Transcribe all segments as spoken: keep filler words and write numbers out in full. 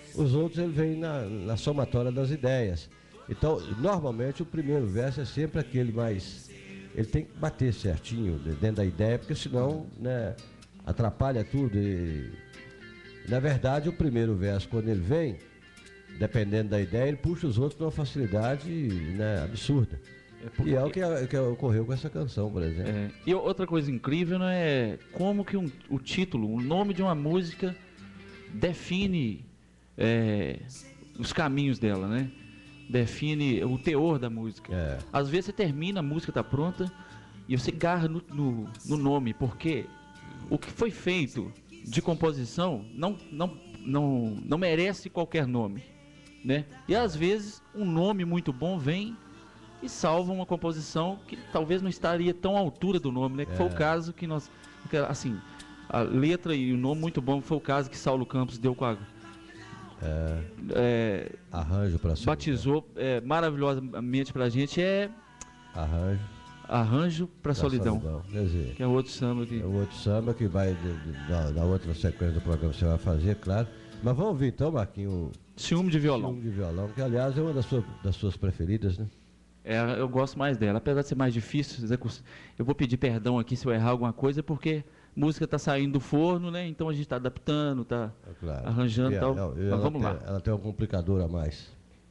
Os outros ele vem na, na somatória das ideias. Então, normalmente o primeiro verso é sempre aquele mais... Ele tem que bater certinho dentro da ideia, porque senão, né, atrapalha tudo. E, na verdade, o primeiro verso, quando ele vem, dependendo da ideia, ele puxa os outros numa facilidade, né, absurda. É porque... E é o que, que ocorreu com essa canção, por exemplo. É. E outra coisa incrível, né, é como que um, o título, o nome de uma música define é, os caminhos dela, né? Define o teor da música. É. Às vezes você termina, a música tá pronta e você garra no, no, no nome, porque o que foi feito de composição não, não, não, não merece qualquer nome, né? E às vezes um nome muito bom vem e salva uma composição que talvez não estaria tão à altura do nome, né? Que é. Foi o caso que nós, assim, a letra e o nome muito bom foi o caso que Saulo Campos deu com a É, é, arranjo para batizou é, maravilhosamente pra gente, é arranjo arranjo para solidão, solidão. Quer dizer, que é outro samba que... é o outro samba que vai da, da outra sequência do programa que você vai fazer, claro. Mas vamos ouvir então, Marquinho, Ciúme de Violão. Ciúme de Violão, que aliás é uma das suas, das suas preferidas, né? É, eu gosto mais dela, apesar de ser mais difícil. Eu vou pedir perdão aqui se eu errar alguma coisa, porque a música está saindo do forno, né? Então a gente está adaptando, está é claro. arranjando e tal. Não, Mas ela vamos tem, lá. Ela tem um complicador a mais.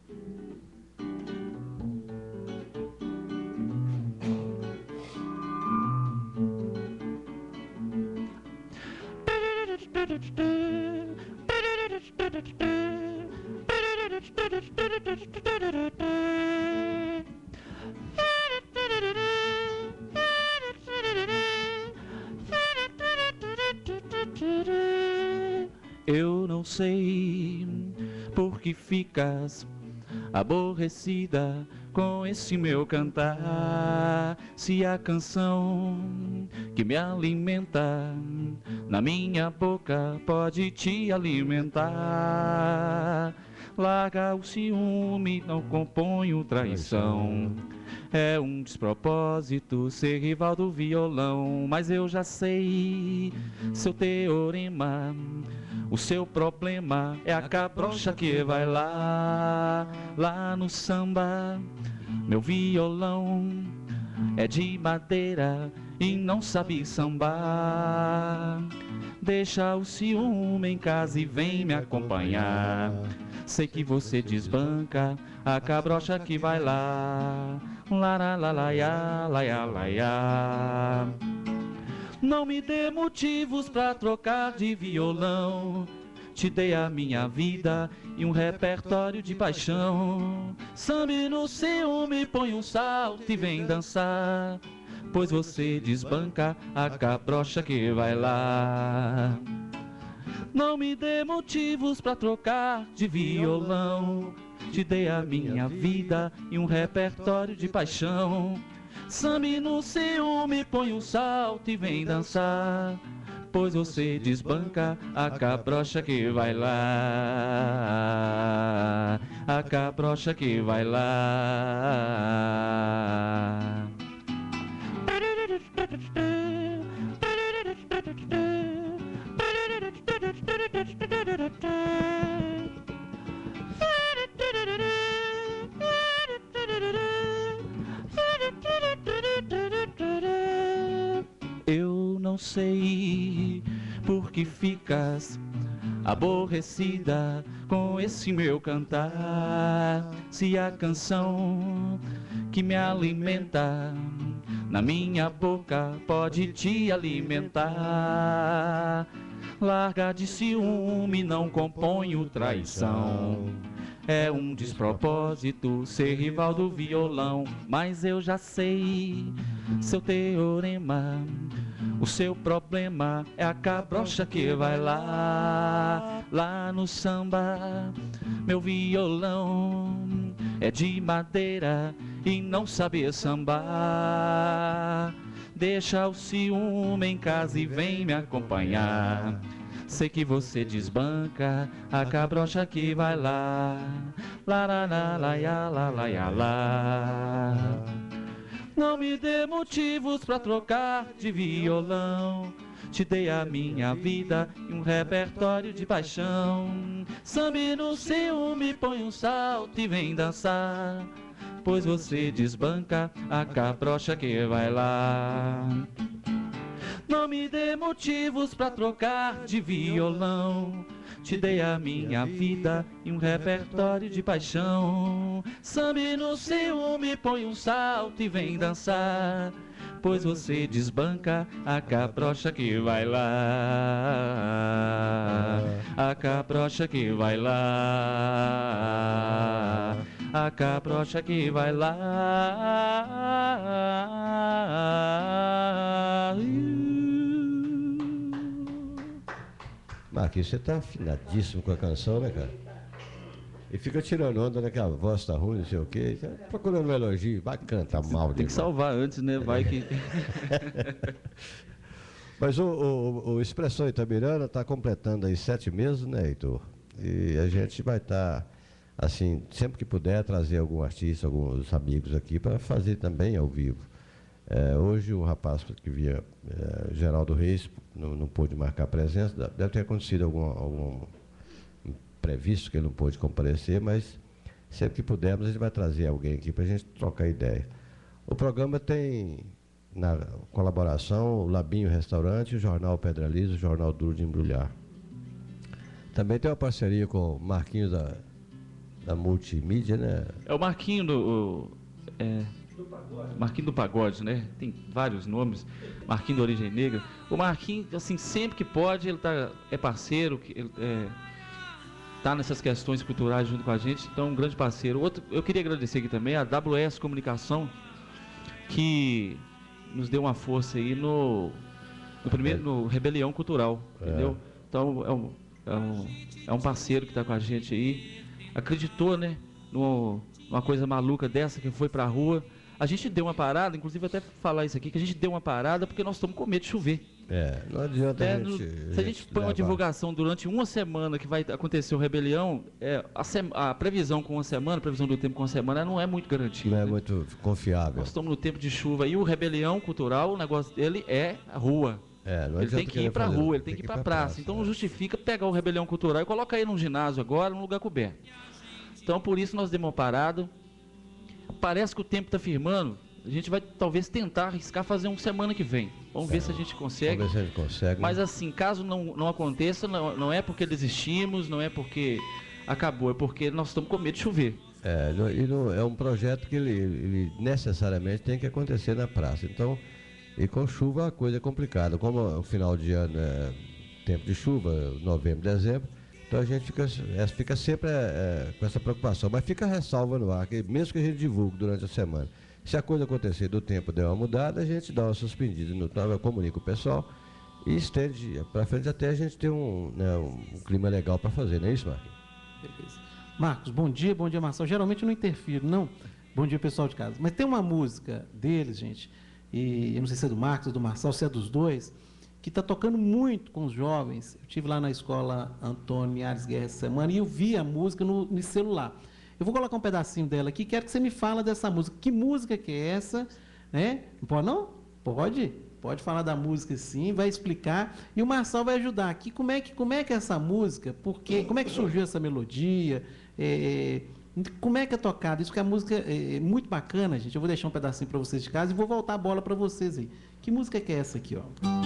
Eu não sei por que ficas aborrecida com esse meu cantar, se a canção que me alimenta na minha boca pode te alimentar. Larga o ciúme, não componho traição. É um despropósito ser rival do violão, mas eu já sei seu teorema. O seu problema é a cabrocha que vai lá, lá no samba. Meu violão é de madeira e não sabe sambar. Deixa o ciúme em casa e vem me acompanhar. Sei que você desbanca a cabrocha que vai lá, lá lá lá lá lá lá lá lá. Não me dê motivos pra trocar de violão. Te dei a minha vida e um repertório de paixão. Sambe no ciúme, põe um salto e vem dançar, pois você desbanca a cabrocha que vai lá. Não me dê motivos pra trocar de violão. Te dei a minha vida e um repertório de paixão. Sambe no ciúme, põe um salto e vem dançar, pois você desbanca a cabrocha que vai lá, a cabrocha que vai lá. Eu não sei por que ficas aborrecida com esse meu cantar, se a canção que me alimenta na minha boca pode te alimentar. Larga de ciúme, não componho traição. É um despropósito ser rival do violão, mas eu já sei seu teorema. O seu problema é a cabrocha que vai lá, lá no samba. Meu violão é de madeira e não sabe sambar. Deixa o ciúme em casa e vem me acompanhar. Sei que você desbanca a cabrocha que vai lá, lá lá lá lá lá lá lá lá. Não me dê motivos pra trocar de violão. te dei a minha vida e um repertório de paixão. Samba no ciúme, põe um salto e vem dançar, pois você desbanca a cabrocha que vai lá. Não me dê motivos pra trocar de violão, te dei a minha vida e um repertório de paixão. Samba no ciúme, põe um salto e vem dançar, pois você desbanca a cabrocha que vai lá. A cabrocha que vai lá. A cabrocha que vai lá. Marquinhos, você tá afinadíssimo com a canção, né, cara? E fica tirando onda, né, que a voz tá ruim, não sei o quê. Tá procurando um elogio, vai cantar mal. Tem que salvar antes, né? Vai que... Mas o, o, o Expressão Itabirana está completando aí sete meses, né, Heitor? E a gente vai estar, tá, assim, sempre que puder, trazer algum artista, alguns amigos aqui para fazer também ao vivo. É, hoje o rapaz que via, é, Geraldo Reis, não, não pôde marcar presença, deve ter acontecido algum, algum previsto que ele não pôde comparecer, mas sempre que pudermos a gente vai trazer alguém aqui para a gente trocar ideia. O programa tem na colaboração o Labinho Restaurante, o Jornal Pedra Lisa, o Jornal Duro de Embrulhar. Também tem uma parceria com o Marquinhos da, da Multimídia, né? É o Marquinho do... O, é... Marquinho do Pagode, né? Tem vários nomes. Marquinho da Origem Negra. O Marquinho, assim, sempre que pode, ele tá, é parceiro, ele é, tá nessas questões culturais junto com a gente, então é um grande parceiro. Outro, eu queria agradecer aqui também a W S Comunicação, que nos deu uma força aí no, no primeiro, no Rebelião Cultural, entendeu? Então é um, é um, é um parceiro que está com a gente aí, acreditou, né, no, numa coisa maluca dessa, que foi pra rua. A gente deu uma parada, inclusive até falar isso aqui, que a gente deu uma parada porque nós estamos com medo de chover. É, não adianta é, a gente... no, a se gente a gente põe levar. uma divulgação durante uma semana que vai acontecer o Rebelião, é, a, sem, a previsão com uma semana, a previsão do tempo com uma semana não é muito garantida. Não é né? muito confiável. Nós estamos no tempo de chuva e o Rebelião Cultural, o negócio dele é a rua. É, não ele tem que ir para a fazer, rua, ele tem, tem que ir para a praça. praça. Então não justifica pegar o Rebelião Cultural e colocar ele num ginásio agora, num lugar coberto. Então por isso nós demos uma parada. Parece que o tempo está firmando. A gente vai talvez tentar arriscar fazer uma semana que vem. Vamos é, ver se a gente consegue. Vamos ver se a gente consegue. Mas assim, caso não, não aconteça, não, não é porque desistimos, não é porque acabou, é porque nós estamos com medo de chover. É, não, e não, é um projeto que ele, ele necessariamente tem que acontecer na praça. Então, e com chuva a coisa é complicada. Como o final de ano é tempo de chuva, novembro, dezembro, então a gente fica, fica sempre é, com essa preocupação. Mas fica a ressalva no ar, que mesmo que a gente divulgue durante a semana, se a coisa acontecer do tempo der uma mudada, a gente dá uma suspendida, no, comunica o pessoal e estende para frente até a gente ter um, né, um clima legal para fazer, não é isso, Marcos? Beleza. Marcos, bom dia, bom dia, Marcelo. Geralmente eu não interfiro, não. Bom dia, pessoal de casa. Mas tem uma música deles, gente, e eu não sei se é do Marcos ou do Marcelo, se é dos dois, que está tocando muito com os jovens. Eu estive lá na escola Antônio Linhares Guerra essa semana e eu vi a música no, no celular. Eu vou colocar um pedacinho dela aqui, quero que você me fale dessa música. Que música que é essa? Né? Não pode não? Pode. Pode falar da música sim, vai explicar. E o Marçal vai ajudar aqui. Como é que, como é, que é essa música? Porque, como é que surgiu essa melodia? É, como é que é tocada? Isso que a música é muito bacana, gente. Eu vou deixar um pedacinho para vocês de casa e vou voltar a bola para vocês aí. Que música que é essa aqui, ó?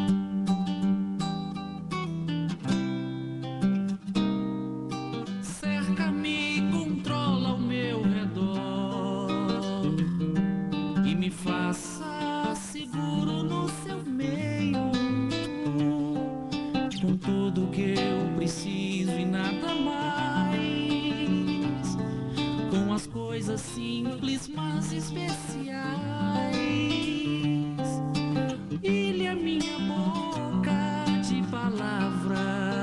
Faça seguro no seu meio, com tudo que eu preciso e nada mais, com as coisas simples mas especiais. Ilha minha boca de palavras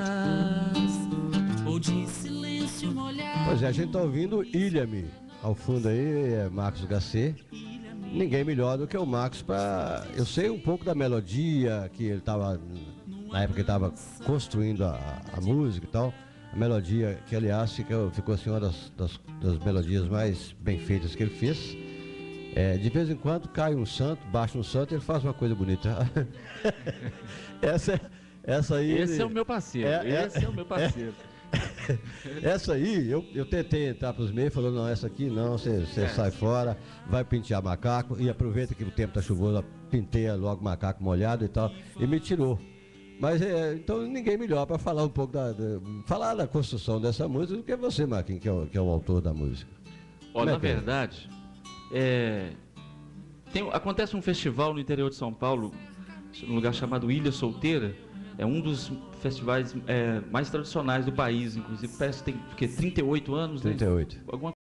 ou de silêncio molhado. Pois é, a gente está ouvindo Ilha-me ao fundo aí, é Marcos Gacê. Ninguém melhor do que o Marcos para... Eu sei um pouco da melodia, que ele estava... Na época ele estava construindo a, a música e tal. A melodia, que aliás ficou, ficou assim, uma das, das, das melodias mais bem feitas que ele fez. É, de vez em quando cai um santo, baixa um santo e ele faz uma coisa bonita. essa, essa aí. Esse ele, é o meu parceiro. É, é, esse é o meu parceiro. É, essa aí, eu, eu tentei entrar para os meios, falou, não, essa aqui não, você É. sai fora, vai pentear macaco e aproveita que o tempo está chuvoso, penteia logo macaco molhado e tal, e me tirou. Mas é, então ninguém melhor para falar um pouco da, da. falar da construção dessa música do que você, Marquinhos, que é o, que é o autor da música. Olha, Como é na que é? verdade, é, tem- acontece um festival no interior de São Paulo, num lugar chamado Ilha Solteira. É um dos festivais é, mais tradicionais do país, inclusive. Parece que tem que, trinta e oito anos, trinta e né? oito. Alguma